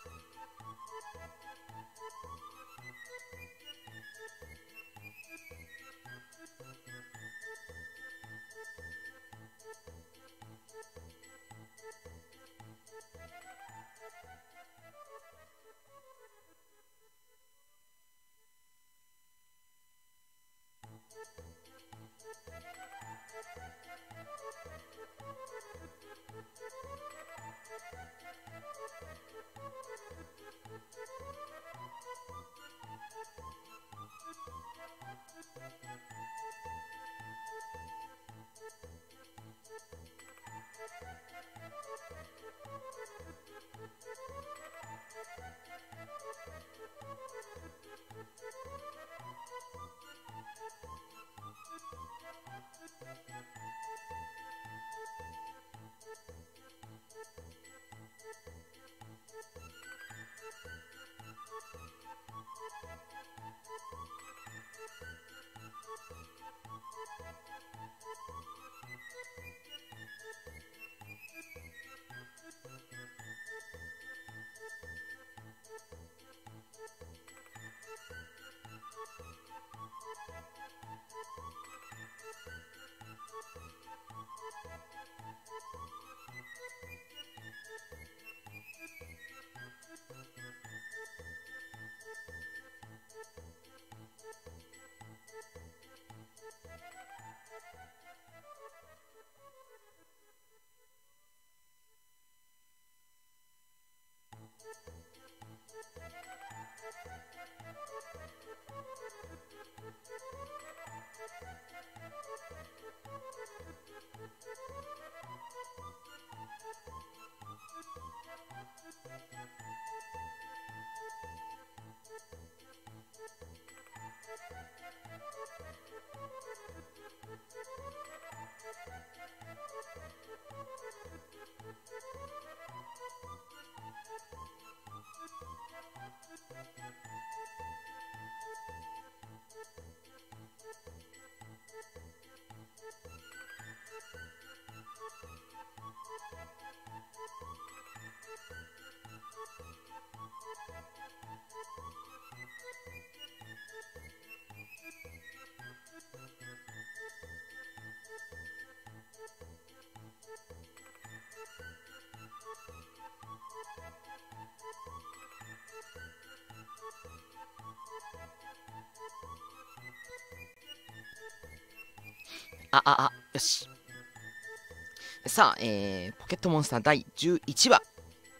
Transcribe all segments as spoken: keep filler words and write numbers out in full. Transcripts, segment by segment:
あ、あ、あ、よし。さあ、えー、ポケットモンスターだいじゅういちわ。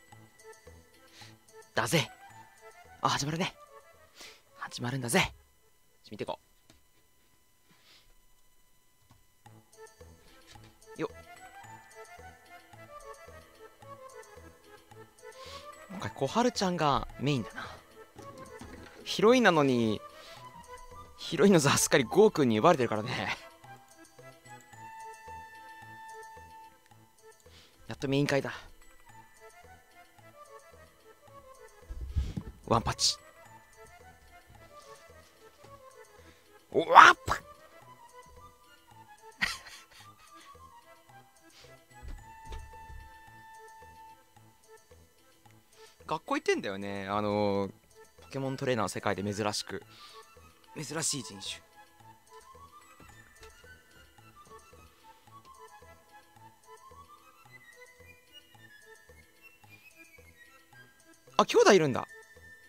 だぜ。あ、始まるね。始まるんだぜ。見ていこう。よっ。今回、小春ちゃんがメインだな。ヒロインなのに、ヒロインの座すっかりゴーくんに奪われてるからね。やっとメイン会だ。ワンパッチ。おわっぱ学校行ってんだよね。あのー、ポケモントレーナーの世界で珍しく珍しい人種。あ、兄弟いるんだ。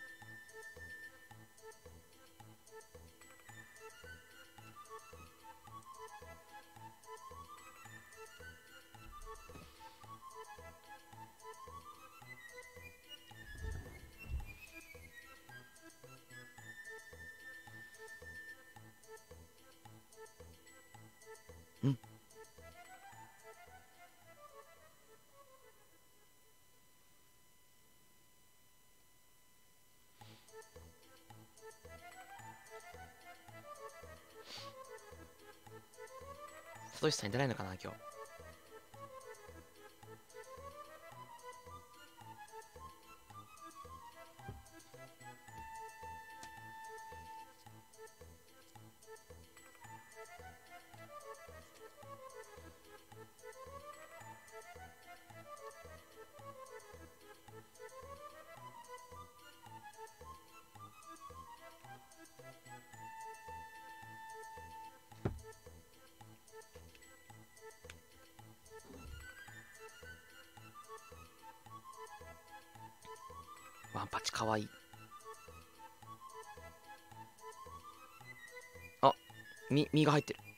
うん。サトシさんいてないのかな今日。 ワンパチかわいい。あ、み身が入ってる。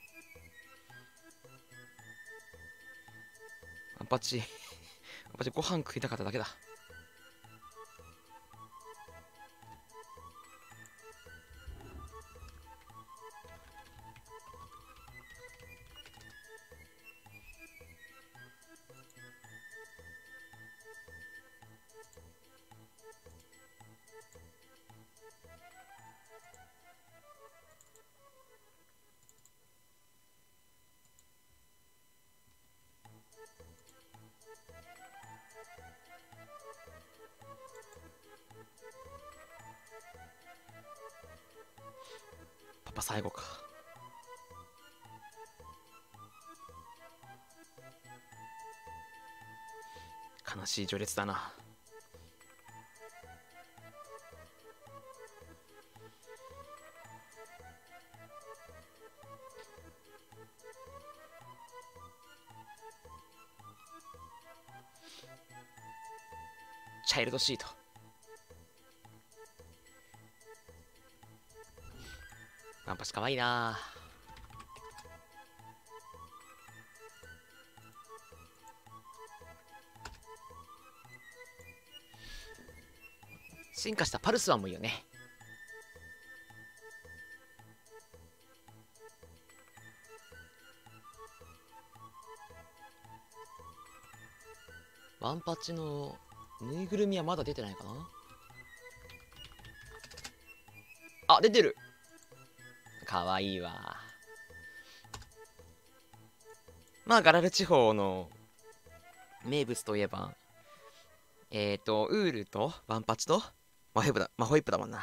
ワンパチワンパチご飯食いたかっただけだ。パパ最後か。悲しい序列だな。チャイルドシート。ワンパチかわいいな。進化したパルスワンもいいよね。ワンパチのぬいぐるみはまだ出てないかな。あ、出てる。かわいいわ。まあガラル地方の名物といえばえっ、ー、とウールとワンパチとマホイップだマホイップだもんな。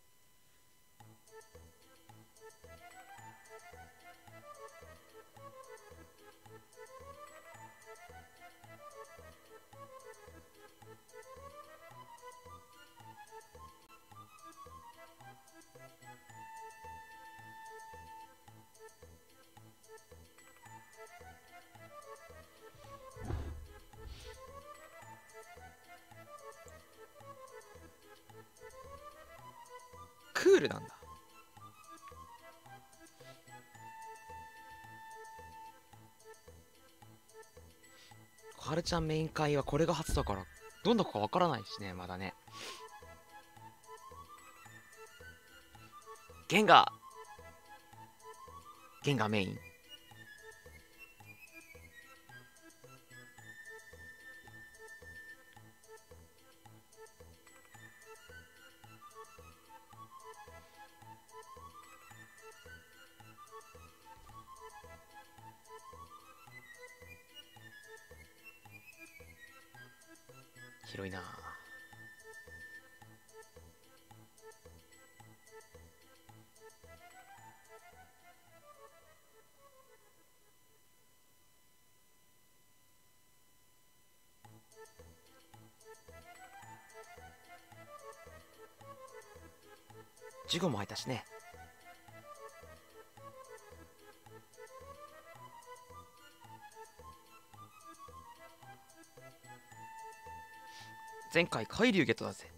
クールなんだ。小春ちゃんメイン会はこれが初だからどんな子かわからないしね、まだね。ゲンガーゲンガーメイン。広いな。ジゴも入ったしね。前回海竜ゲットだぜ。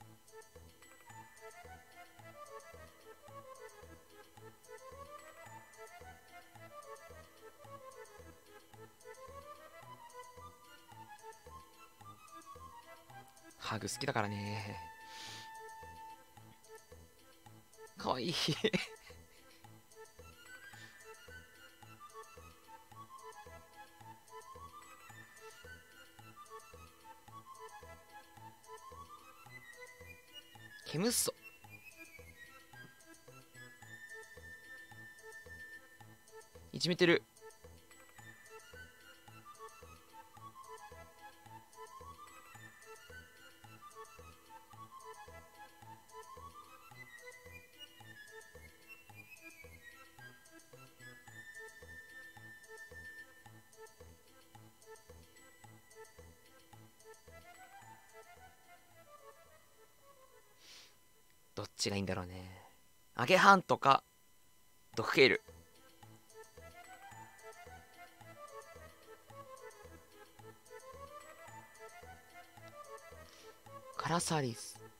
ハグ好きだからね。かわいいケムッソ。いちメてる。どっちがいいんだろうね。アゲハンとかドクケール。カラサリス。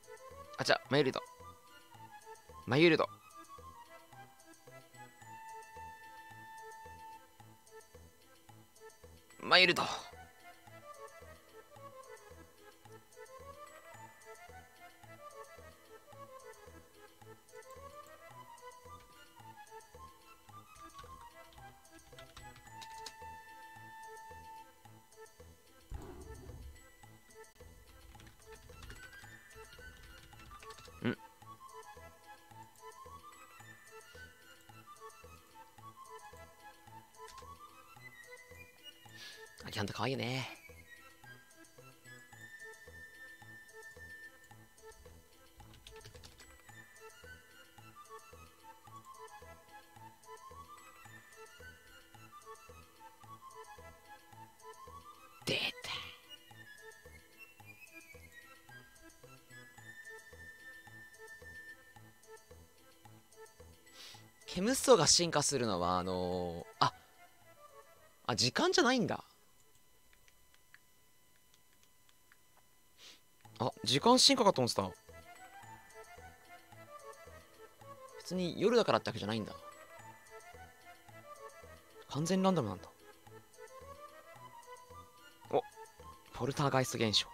あ、じゃあ、マユルド。マユルド。マユルド。んあ、キャンとかわいいよね。出た。ケムストが進化するのは、あのー、あ、あ、時間じゃないんだ。あ、時間進化かと思ってた。別に夜だからってわけじゃないんだ。完全ランダムなんだ。お、ポルターガイスト現象。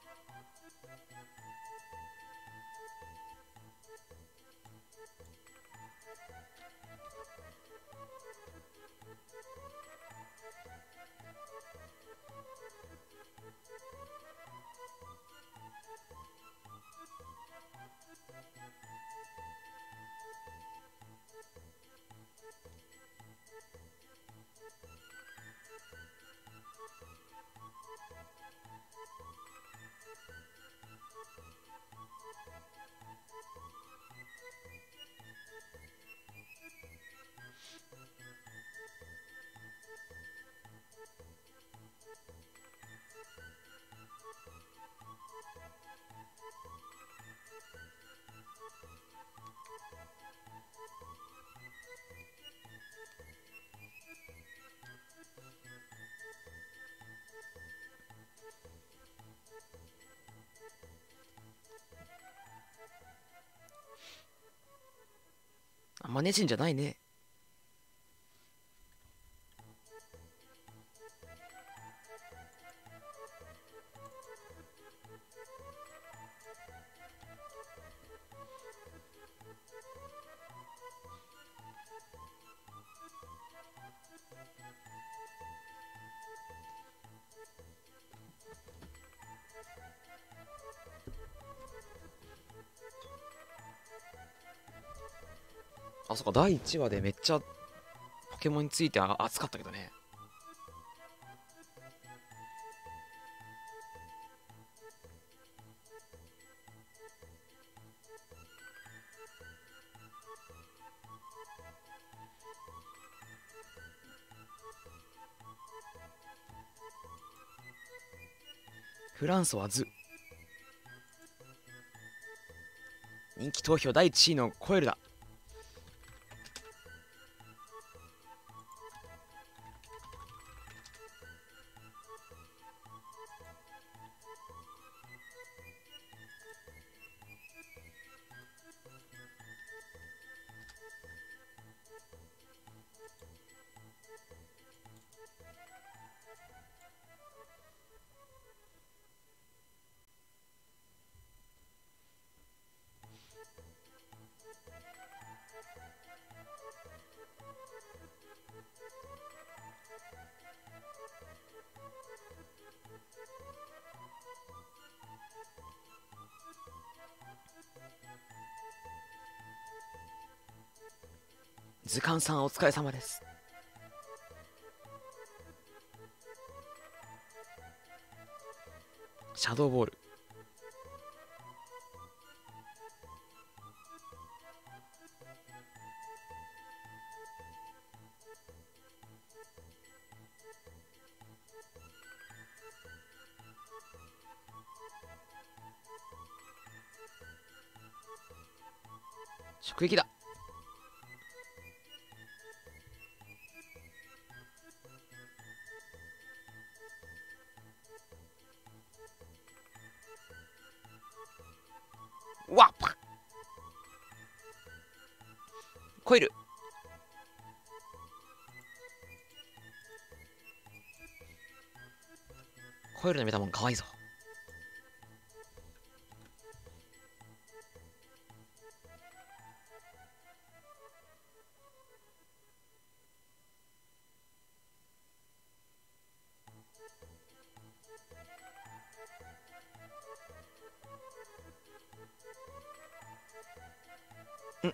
あんま熱心じゃないね。あ、そっか、だいいちわでめっちゃポケモンについては熱かったけどね。フランソワズ。人気投票だいいちいのコエルだ。図鑑さんお疲れ様です。シャドーボール。直撃だ。わっコイルのメタモンかわいいぞ。ん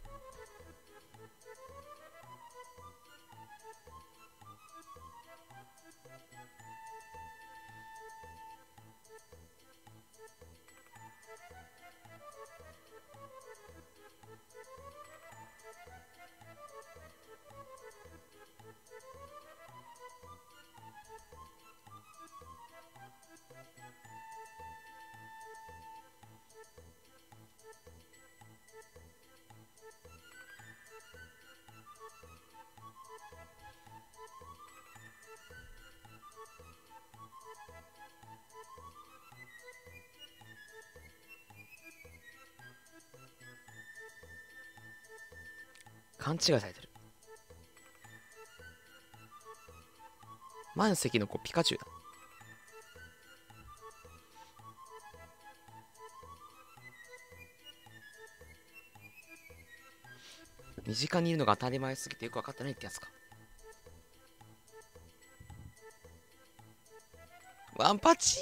勘違いされてる。満席の子ピカチュウだ。身近にいるのが当たり前すぎてよく分かってないってやつか。ワンパチ。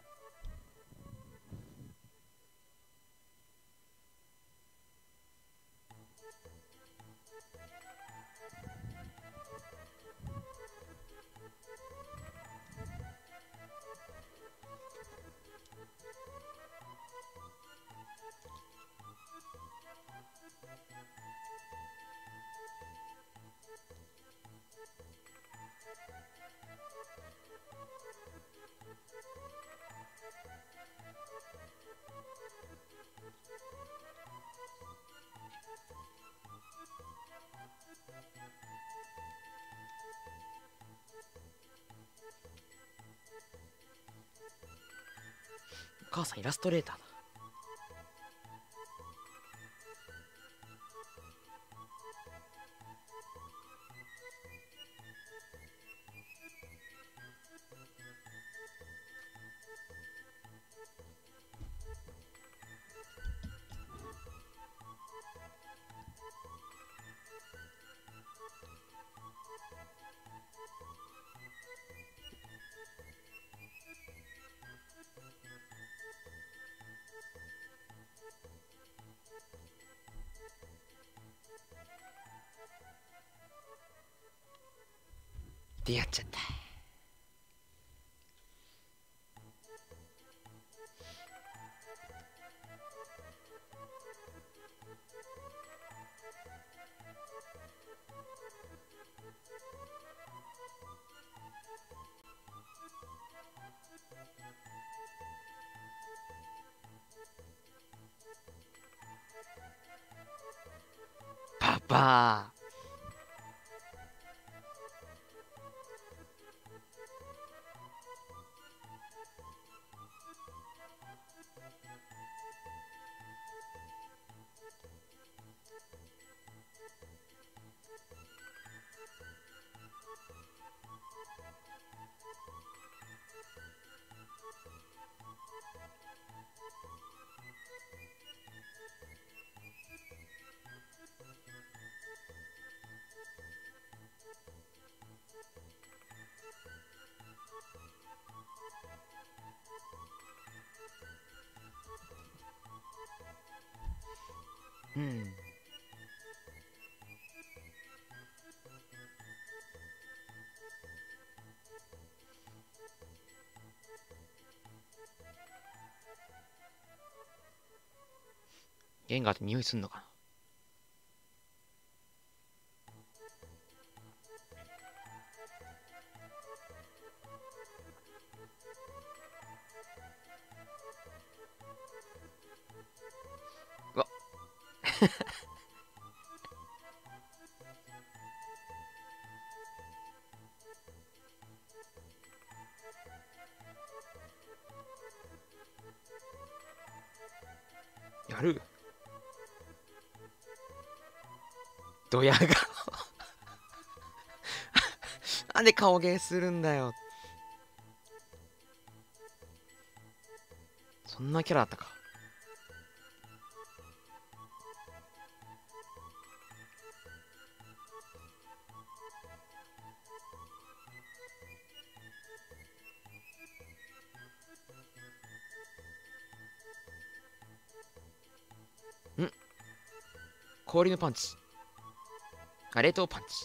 お母さんイラストレーターだ。出会っちゃった。パパうん。ゲンガーって匂いすんのかな。うわやるドヤ顔なんで顔芸するんだよ。 そんなキャラだったか。ん氷のパンチ。あ、冷凍パンチ。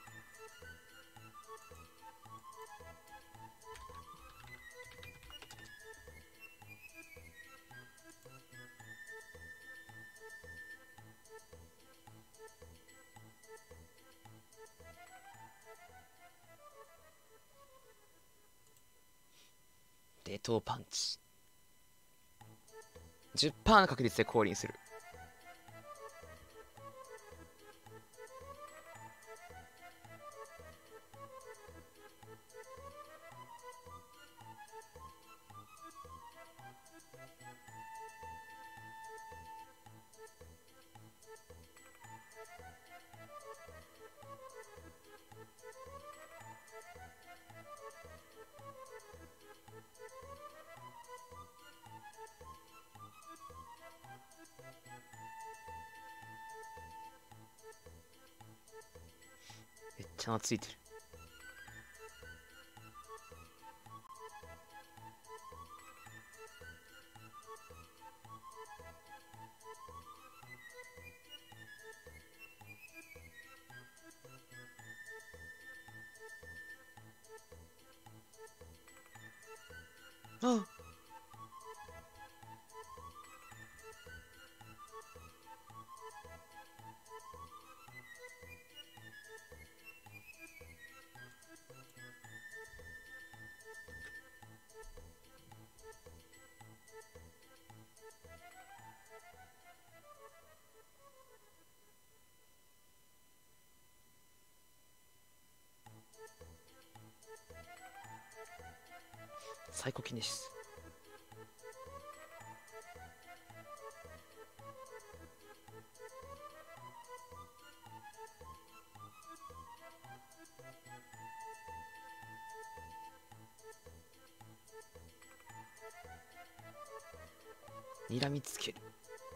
冷凍パンチ。じゅっパーセント の確率で氷にする。めっちゃ懐いてる。ああ、サイコキネシス。睨みつける。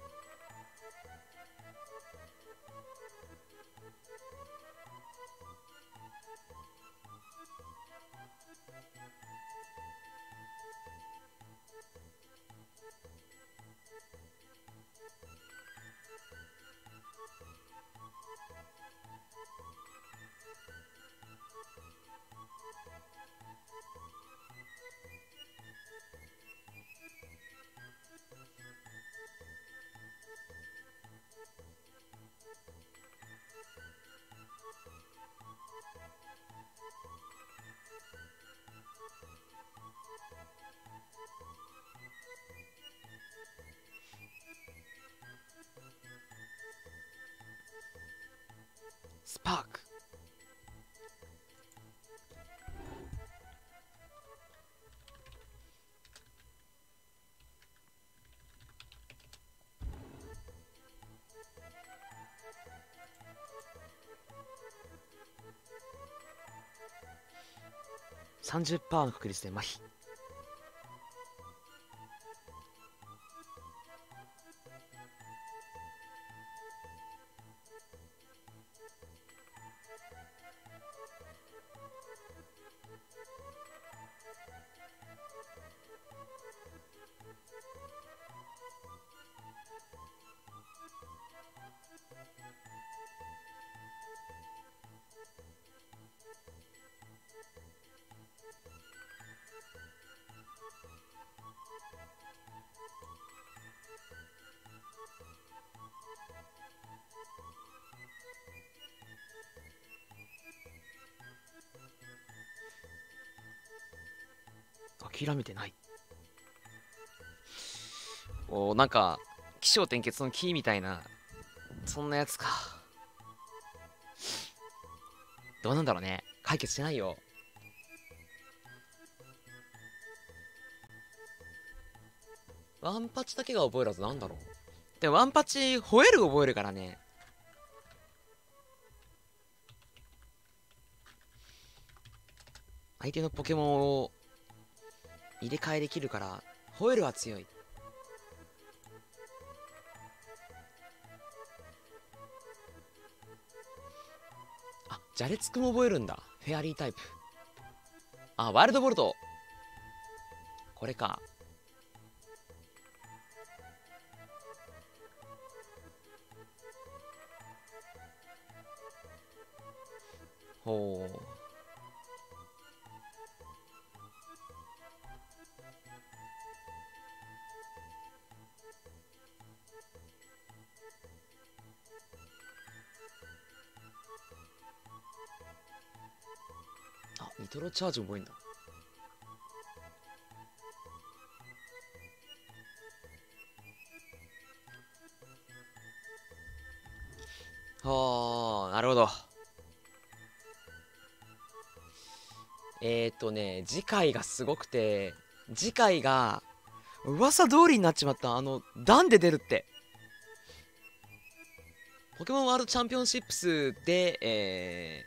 スパーク。さんじゅっパーセント の確率で麻痺。諦めてない。おー、なんか起承転結のキーみたいな、そんなやつか。どうなんだろうね。解決してないよ。ワンパチだけが覚えるはず。なんだろう。でもワンパチ吠える覚えるからね。相手のポケモンを入れ替えできるから、吠えるは強い。 じゃれつくも覚えるんだ。フェアリータイプ。あ、ワイルドボルト。これか。ほう。あ、ニトロチャージ覚えんだ。はあ、なるほど。えーっとね、次回がすごくて、次回が、噂通りになっちまった。あの、ダンで出るって。ポケモンワールドチャンピオンシップスで、え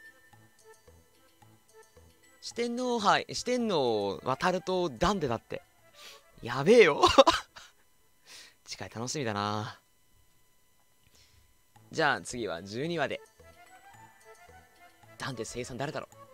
ー、四天王杯、四天王渡るとダンでだって。やべえよ。次回楽しみだな。じゃあ次はじゅうにわで。ダンで生産誰だろう。